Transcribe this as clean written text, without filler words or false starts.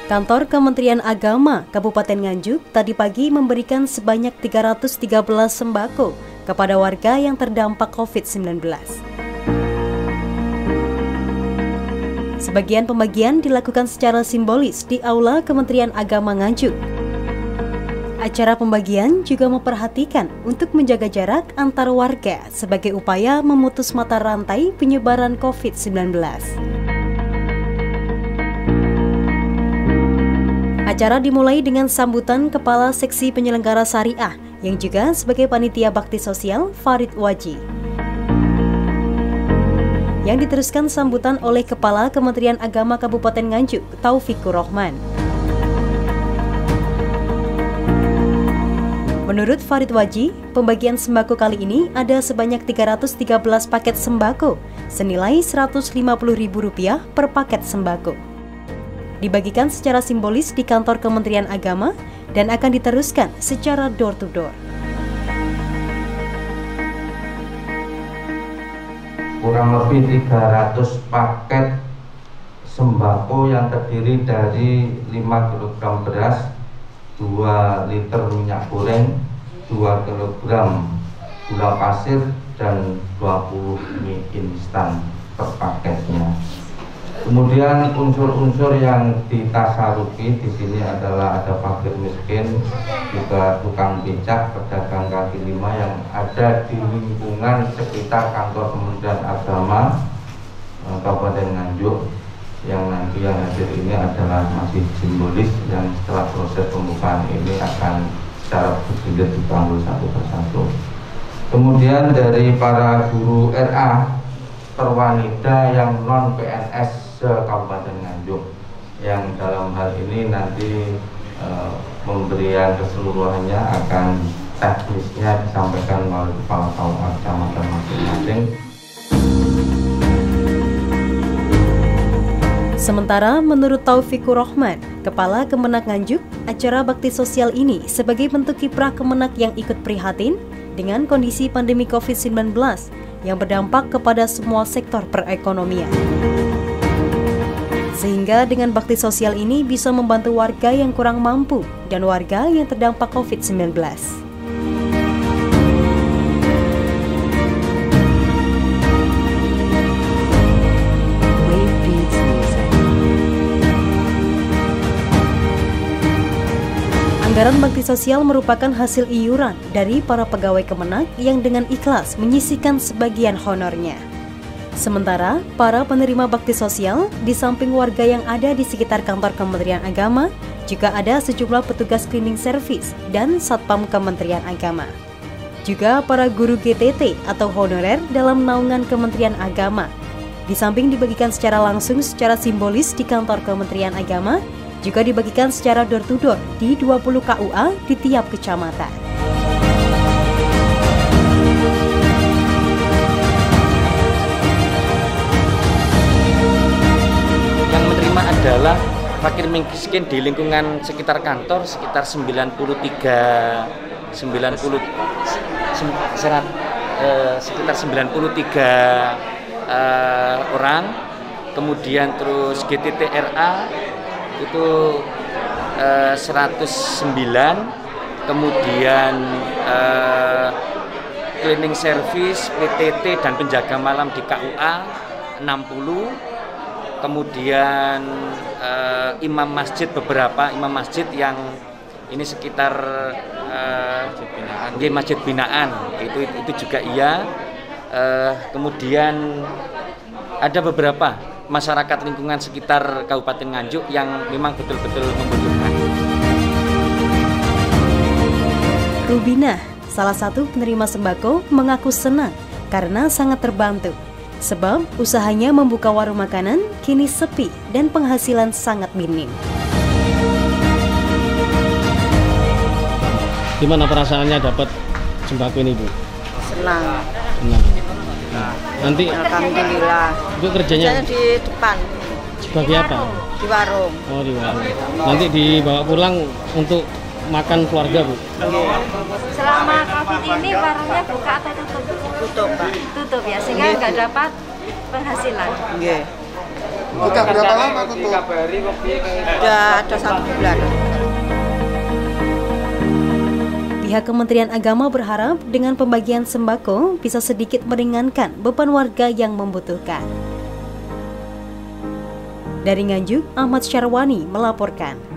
Kantor Kementerian Agama Kabupaten Nganjuk tadi pagi memberikan sebanyak 313 sembako kepada warga yang terdampak COVID-19. Sebagian pembagian dilakukan secara simbolis di Aula Kementerian Agama Nganjuk. Acara pembagian juga memperhatikan untuk menjaga jarak antar warga sebagai upaya memutus mata rantai penyebaran COVID-19. Acara dimulai dengan sambutan Kepala Seksi Penyelenggara Syariah yang juga sebagai Panitia Bakti Sosial Farid Waji. Yang diteruskan sambutan oleh Kepala Kementerian Agama Kabupaten Nganjuk, Taufikur Rahman. Menurut Farid Waji, pembagian sembako kali ini ada sebanyak 313 paket sembako senilai Rp150.000 per paket sembako. Dibagikan secara simbolis di kantor Kementerian Agama dan akan diteruskan secara door-to-door. Kurang lebih 300 paket sembako yang terdiri dari 5 kg beras, 2 liter minyak goreng, 2 kg gula pasir, dan 20 mie instan per paketnya. Kemudian unsur-unsur yang ditasaruki di sini adalah ada fakir miskin, juga tukang becak, pedagang kaki lima yang ada di lingkungan sekitar kantor Kementerian Agama Kabupaten Nganjuk. Yang nanti yang hadir ini adalah masih simbolis, yang setelah proses pembukaan ini akan secara bergilir dipanggil satu persatu. Kemudian dari para guru RA perwanida yang non PNS Kabupaten Nganjuk, yang dalam hal ini nanti pemberian keseluruhannya akan teknisnya disampaikan melalui kepala KUA kecamatan masing-masing. Sementara menurut Taufikur Rahman, Kepala Kemenak Nganjuk, acara bakti sosial ini sebagai bentuk kiprah Kemenak yang ikut prihatin dengan kondisi pandemi COVID-19 yang berdampak kepada semua sektor perekonomian. Sehingga dengan bakti sosial ini bisa membantu warga yang kurang mampu dan warga yang terdampak COVID-19. Anggaran bakti sosial merupakan hasil iuran dari para pegawai Kemenak yang dengan ikhlas menyisihkan sebagian honornya. Sementara, para penerima bakti sosial, di samping warga yang ada di sekitar kantor Kementerian Agama, juga ada sejumlah petugas cleaning service dan Satpam Kementerian Agama. Juga para guru GTT atau honorer dalam naungan Kementerian Agama. Di samping dibagikan secara langsung secara simbolis di kantor Kementerian Agama, juga dibagikan secara door-to-door di 20 KUA di tiap kecamatan. Adalah fakir miskin di lingkungan sekitar kantor sekitar 93 orang. Kemudian terus GTT RA itu 109, kemudian cleaning service, PTT dan penjaga malam di KUA 60. Kemudian imam masjid, beberapa imam masjid yang ini sekitar masjid binaan itu juga iya. Kemudian ada beberapa masyarakat lingkungan sekitar Kabupaten Nganjuk yang memang betul-betul membutuhkan. Rubina, salah satu penerima sembako, mengaku senang karena sangat terbantu. Sebab usahanya membuka warung makanan kini sepi dan penghasilan sangat minim. Gimana perasaannya dapat sembako ini, Bu? Senang. Senang. Nah, nanti alhamdulillah. Bu kerjanya di depan. Sebagai apa? Di warung. Oh, di warung. Nanti dibawa pulang untuk makan keluarga, Bu? Selama COVID ini warungnya buka atau tutup? Tutup, Pak. Tutup ya, sehingga nggak dapat penghasilan. Sudah berapa lama tutup? Sudah ada 1 bulan. Pihak Kementerian Agama berharap dengan pembagian sembako bisa sedikit meringankan beban warga yang membutuhkan. Dari Nganjuk, Ahmad Syarwani melaporkan.